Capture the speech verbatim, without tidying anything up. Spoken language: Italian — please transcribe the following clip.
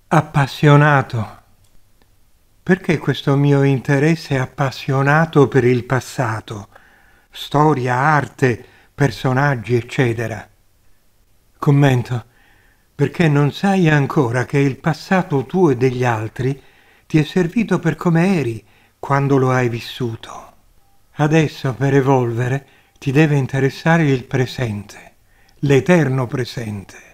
Appassionato. Perché questo mio interesse appassionato per il passato? Storia, arte, personaggi, eccetera. Commento. Perché non sai ancora che il passato tuo e degli altri ti è servito per come eri quando lo hai vissuto. Adesso, per evolvere, ti deve interessare il presente, l'eterno presente.